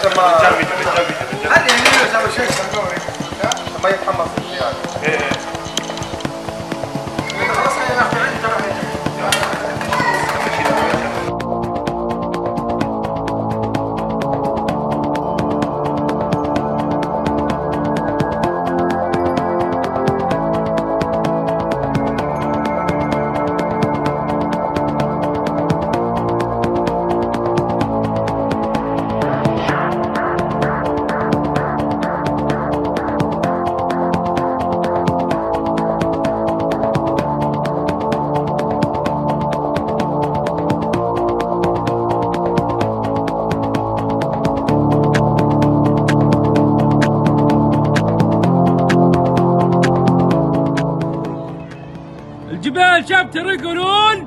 عشان ما بتجمد هل يعملوا يسوي شيء ما يتحمس يعني. خلاص احنا ناخذ عندي الجبال شابتر يقولون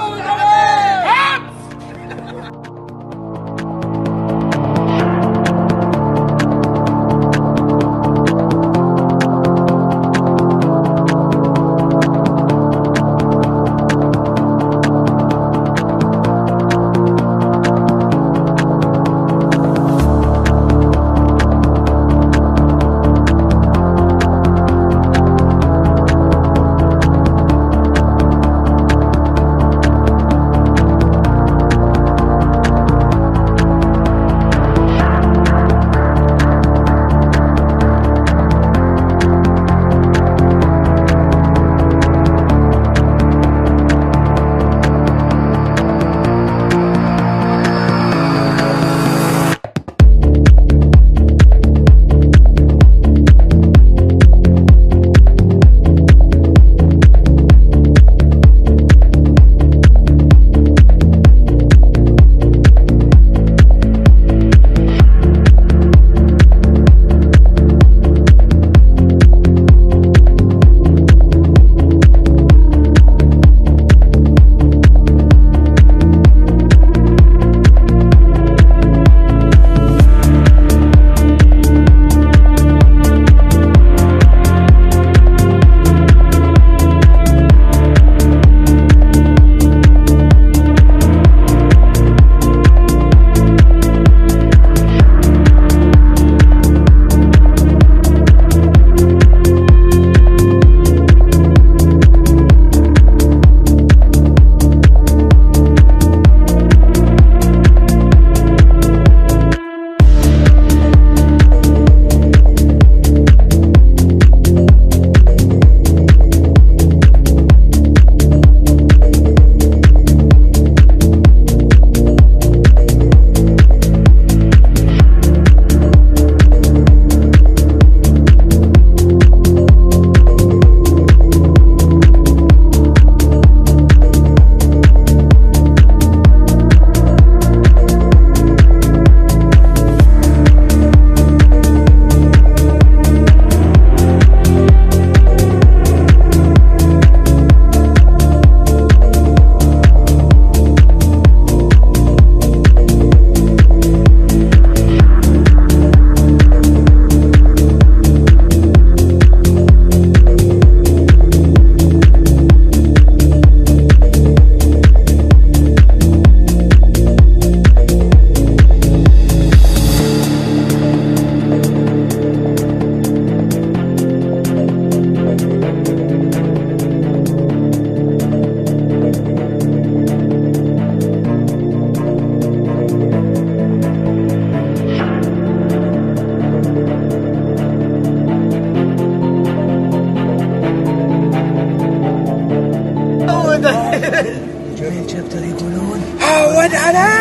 جميل شابتر يقولون عود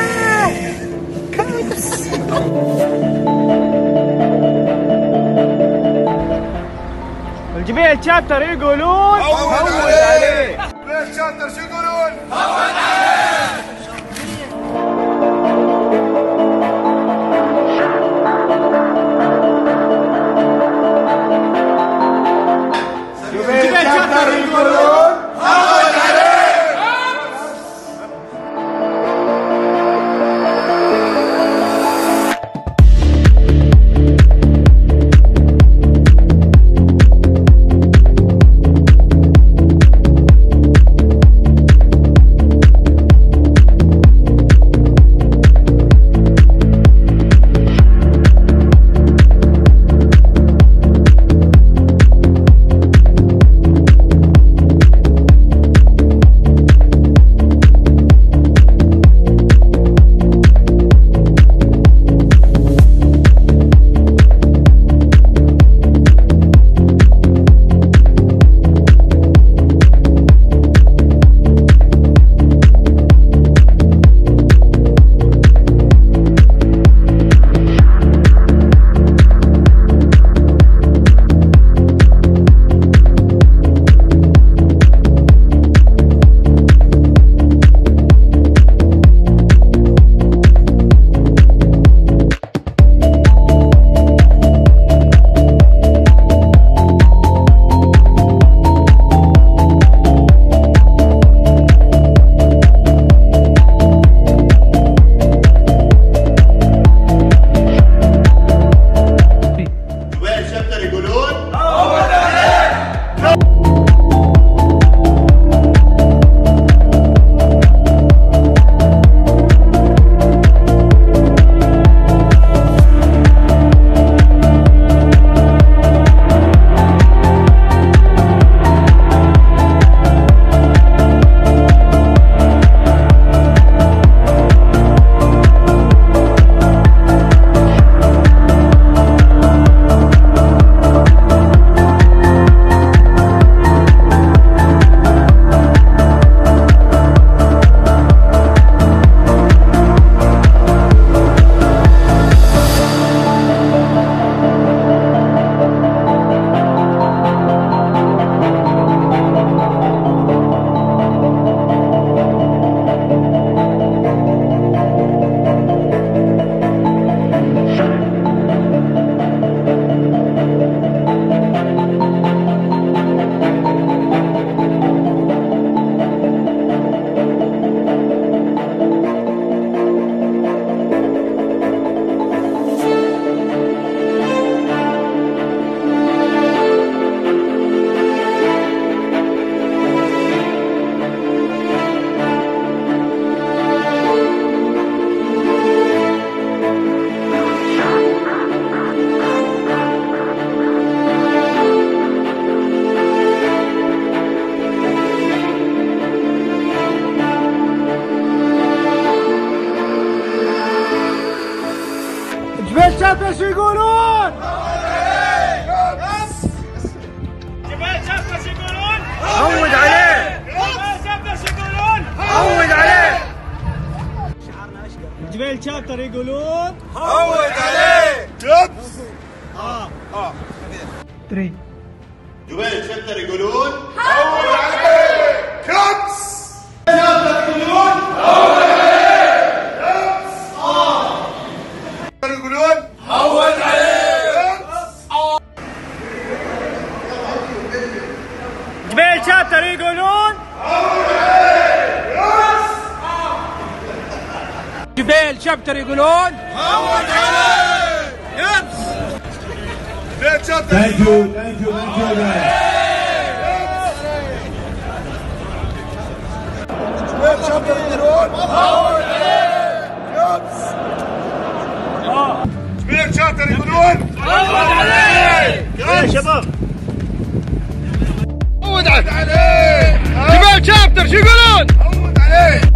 عليه كويس. الجميل شابتر يقولون عود عليه. جميل شابتر شو يقولون؟ عود عليه. جميل شابتر يقولون عود عليه. جبال شابتر شو يقولون؟ جبال شابتر شو يقولون؟ عود عليه. جبال شابتر شو يقولون؟ عود عليه. جبال شابتر يقولون عود عليه. كبس. 3 جبال شابتر يقولون عود عليه. كبس. شابتر يقولون عود عليه. كبس. يقولون عود عليه. جبال شابتر يقولون جبال شابتر يقولون عود عليه. كبس. جبال شابتر Thank you guys. جبال شابتر يقولون عود عليه. كبس. جبال شابتر يقولون عود عليه. يا شباب عود عليه. جبال شابتر شو يقولون؟ عود عليه.